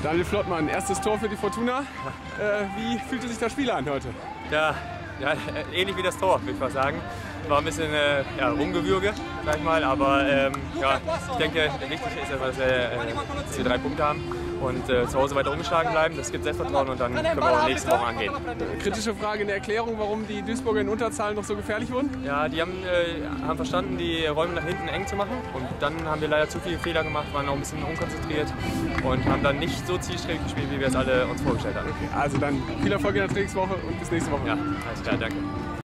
Daniel Flottmann, erstes Tor für die Fortuna. Wie fühlte sich das Spiel an heute? Ja, ähnlich wie das Tor, würde ich mal sagen. War ein bisschen Rumgewürge, sag ich mal, aber ja, ich denke, wichtig ist, dass wir 3 Punkte haben und zu Hause weiter ungeschlagen bleiben. Das gibt Selbstvertrauen und dann können wir auch nächste Woche angehen. Kritische Frage in der Erklärung, warum die Duisburger in Unterzahl noch so gefährlich wurden? Ja, die haben verstanden, die Räume nach hinten eng zu machen und dann haben wir leider zu viele Fehler gemacht, waren auch ein bisschen unkonzentriert und haben dann nicht so zielstrebig gespielt, wie wir es alle uns vorgestellt haben. Okay, also dann viel Erfolg in der Trainingswoche und bis nächste Woche. Ja, alles klar, danke.